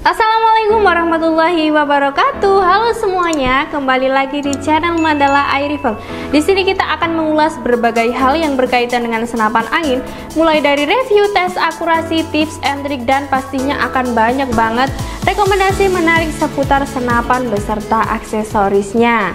Assalamualaikum warahmatullahi wabarakatuh. Halo semuanya, kembali lagi di channel Mandala Air Rifle. Di sini kita akan mengulas berbagai hal yang berkaitan dengan senapan angin, mulai dari review, tes akurasi, tips and trik, dan pastinya akan banyak banget rekomendasi menarik seputar senapan beserta aksesorisnya.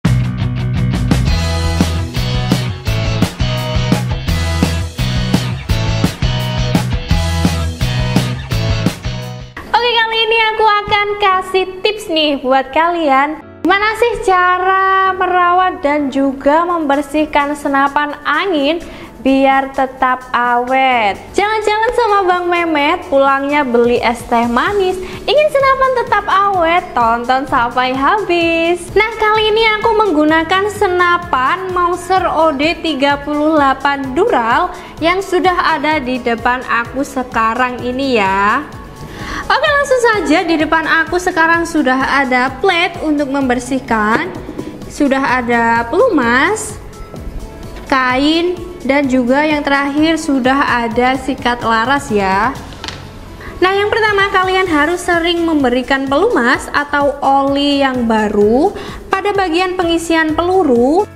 Aku akan kasih tips nih buat kalian, gimana sih cara merawat dan juga membersihkan senapan angin biar tetap awet. Jangan-jangan sama Bang Mehmet pulangnya beli es teh manis, ingin senapan tetap awet, tonton sampai habis. Nah, kali ini aku menggunakan senapan Mauser OD38 Dural yang sudah ada di depan aku sekarang ini ya. Oke, langsung saja. Di depan aku sekarang sudah ada plate untuk membersihkan, sudah ada pelumas, kain, dan juga yang terakhir sudah ada sikat laras ya. Nah, yang pertama kalian harus sering memberikan pelumas atau oli yang baru pada bagian pengisian peluru,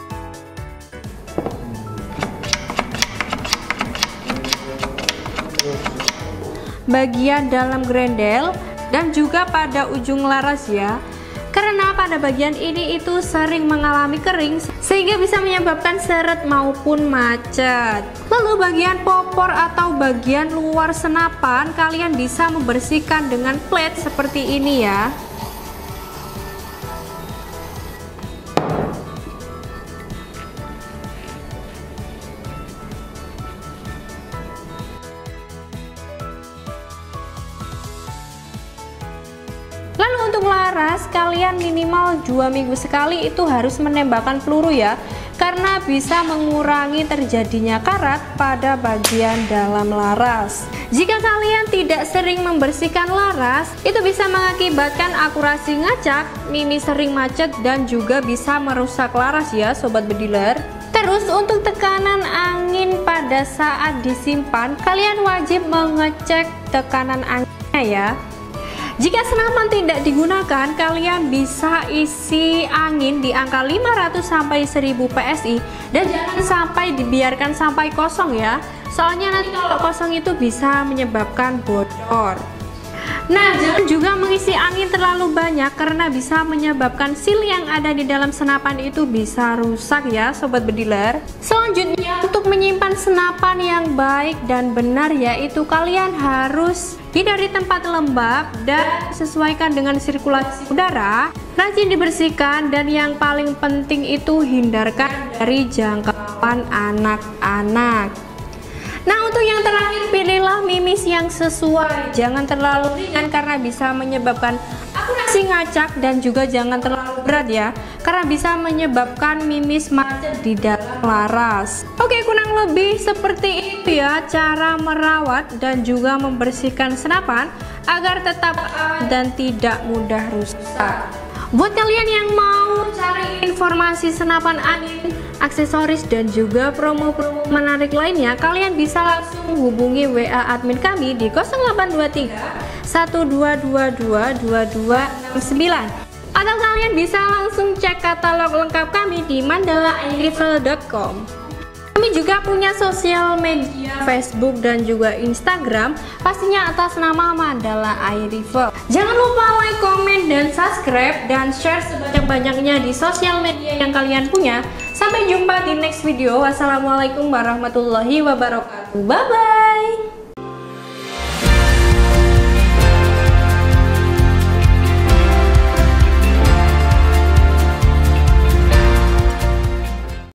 bagian dalam grendel, dan juga pada ujung laras ya, karena pada bagian ini itu sering mengalami kering sehingga bisa menyebabkan seret maupun macet. Lalu bagian popor atau bagian luar senapan kalian bisa membersihkan dengan plate seperti ini ya. Lalu untuk laras, kalian minimal 2 minggu sekali itu harus menembakkan peluru ya, karena bisa mengurangi terjadinya karat pada bagian dalam laras. Jika kalian tidak sering membersihkan laras, itu bisa mengakibatkan akurasi ngacak, mimis sering macet, dan juga bisa merusak laras ya sobat bediler. Terus untuk tekanan angin pada saat disimpan, kalian wajib mengecek tekanan anginnya ya. Jika senapan tidak digunakan, kalian bisa isi angin di angka 500 sampai 1000 PSI dan jangan sampai dibiarkan sampai kosong ya. Soalnya nanti kalau kosong itu bisa menyebabkan bocor. Nah, jangan juga mengisi angin terlalu banyak karena bisa menyebabkan seal yang ada di dalam senapan itu bisa rusak ya sobat bediler. Selanjutnya, untuk menyimpan senapan yang baik dan benar yaitu kalian harus hindari tempat lembab dan sesuaikan dengan sirkulasi udara, rajin dibersihkan, dan yang paling penting itu hindarkan dari jangkauan anak-anak. Nah, untuk yang terakhir, pilihlah mimis yang sesuai, jangan terlalu ringan karena bisa menyebabkan akurasi ngacak, dan juga jangan terlalu berat ya, karena bisa menyebabkan mimis macet di dalam laras. Oke, kurang lebih seperti itu ya cara merawat dan juga membersihkan senapan agar tetap awet dan tidak mudah rusak. Buat kalian yang mau cari informasi senapan angin, aksesoris, dan juga promo-promo menarik lainnya, kalian bisa langsung hubungi WA admin kami di 0823 1222 2269, atau kalian bisa langsung cek katalog lengkap kami di mandalaairrifle.com. Kami juga punya sosial media Facebook dan juga Instagram, pastinya atas nama Mandala Air Rifle. Jangan lupa like, komen, dan subscribe, dan share sebanyak-banyaknya di sosial media yang kalian punya. Sampai jumpa di next video. Wassalamualaikum warahmatullahi wabarakatuh. Bye bye.